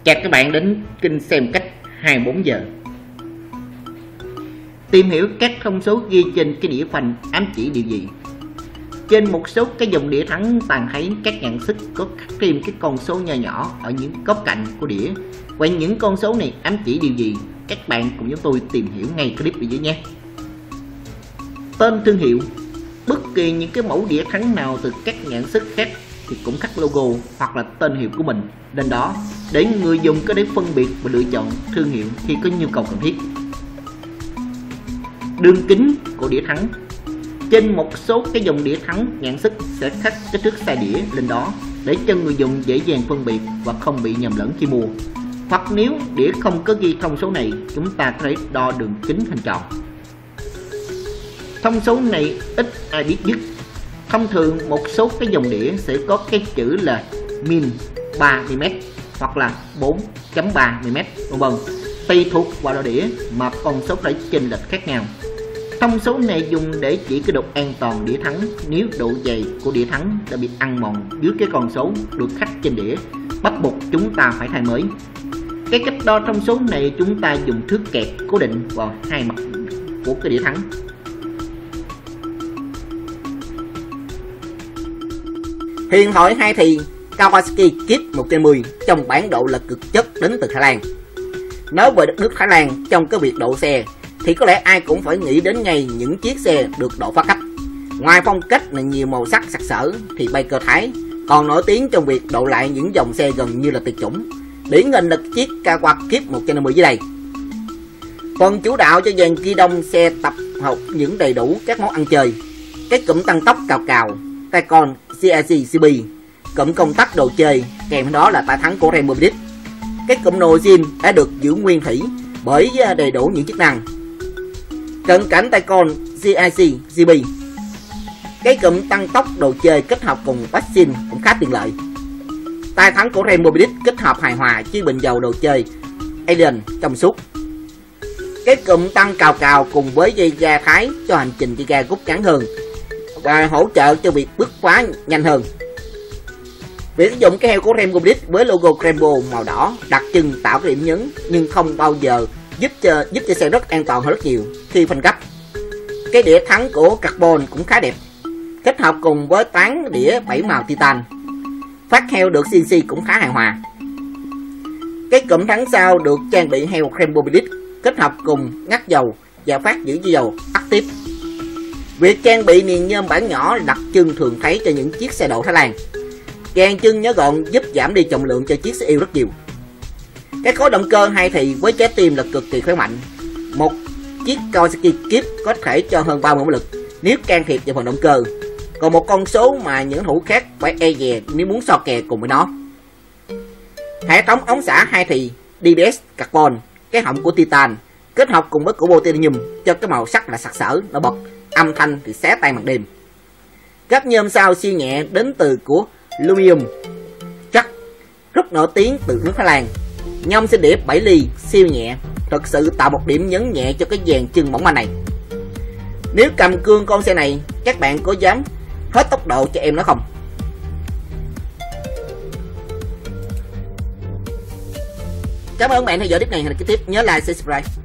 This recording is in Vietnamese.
Chào các bạn đến kênh xem cách 24 giờ. Tìm hiểu các thông số ghi trên cái đĩa phanh ám chỉ điều gì? Trên một số cái dòng đĩa thắng bạn thấy các nhận sức có khắc thêm cái con số nhỏ nhỏ ở những góc cạnh của đĩa. Vậy những con số này ám chỉ điều gì? Các bạn cùng với tôi tìm hiểu ngay clip bên dưới nhé. Tên thương hiệu. Bất kỳ những cái mẫu đĩa thắng nào từ các nhãn sức khác thì cũng khắc logo hoặc là tên hiệu của mình lên đó để người dùng có thể phân biệt và lựa chọn thương hiệu khi có nhu cầu cần thiết. Đường kính của đĩa thắng. Trên một số cái dòng đĩa thắng nhãn sức sẽ khắc kích thước size đĩa lên đó để cho người dùng dễ dàng phân biệt và không bị nhầm lẫn khi mua. Hoặc nếu đĩa không có ghi thông số này, chúng ta có thể đo đường kính hình tròn. Thông số này ít ai biết nhất. Thông thường một số cái dòng đĩa sẽ có cái chữ là min 3mm hoặc là 4.3mm vân. Tùy thuộc vào loại đĩa mà con số phải chênh lệch khác nhau. Thông số này dùng để chỉ cái độ an toàn đĩa thắng. Nếu độ dày của đĩa thắng đã bị ăn mòn dưới cái con số được khắc trên đĩa, bắt buộc chúng ta phải thay mới. Cái cách đo thông số này chúng ta dùng thước kẹp cố định vào hai mặt của cái đĩa thắng. Huyền thoại hai thì Kawasaki Kip 110 trong bản độ là cực chất đến từ Thái Lan. Nói về đất nước Thái Lan trong cái việc độ xe thì có lẽ ai cũng phải nghĩ đến ngay những chiếc xe được độ phá cách. Ngoài phong cách là nhiều màu sắc sặc sỡ thì Baker Thái còn nổi tiếng trong việc độ lại những dòng xe gần như là tuyệt chủng. Điển hình là chiếc Kawasaki Kip 110 dưới đây. Phần chủ đạo cho dàn ghi đông xe tập hợp những đầy đủ các món ăn chơi. Cái cụm tăng tốc cào cào, tay con CIC-CB, cụm công tắc đồ chơi, kèm theo đó là tay thắng của Rainbow Bridge. Cái cụm nồi zin đã được giữ nguyên thủy bởi đầy đủ những chức năng. Cận cảnh tay con CIC-CB. Cái cụm tăng tốc đồ chơi kết hợp cùng vaccine cũng khá tiện lợi. Tay thắng của Rainbow Bridge kết hợp hài hòa với bình dầu đồ chơi Alien trong suốt. Cái cụm tăng cào cào cùng với dây ga Thái cho hành trình đi ga rút ngắn hơn và hỗ trợ cho việc bứt phá nhanh hơn. Việc sử dụng cái heo của Rainbow Bridge với logo Rainbow màu đỏ đặc trưng tạo cái điểm nhấn nhưng không bao giờ giúp cho xe rất an toàn hơn rất nhiều khi phanh gấp. Cái đĩa thắng của carbon cũng khá đẹp, kết hợp cùng với tán đĩa 7 màu titan. Phát heo được CNC cũng khá hài hòa. Cái cụm thắng sau được trang bị heo Rainbow Bridge kết hợp cùng ngắt dầu và phát giữ dầu active. Việc trang bị niền nhôm bản nhỏ đặc trưng thường thấy cho những chiếc xe độ Thái Lan. Càng chân nhớ gọn giúp giảm đi trọng lượng cho chiếc xe yêu rất nhiều. Cái khối động cơ hai thì với trái tim là cực kỳ khỏe mạnh. Một chiếc Kawasaki Kip có thể cho hơn 30 mã lực nếu can thiệp vào phần động cơ. Còn một con số mà những thủ khác phải e dè nếu muốn so kè cùng với nó. Hệ thống ống xả hai thì DBS carbon, cái họng của titan kết hợp cùng với của botulinum cho cái màu sắc là sặc sỡ nổi bật, âm thanh thì xé tay màn đêm. Các nhôm sau siêu nhẹ đến từ của Lumium chắc rất nổi tiếng từ nước Thái Lan. Nhôm xe đĩa 7 ly siêu nhẹ thực sự tạo một điểm nhấn nhẹ cho cái dàn chân mỏng manh này. Nếu cầm cương con xe này các bạn có dám hết tốc độ cho em nó không? Cảm ơn các bạn theo dõi clip này. Hẹn gặp lại tiếp, nhớ like, subscribe.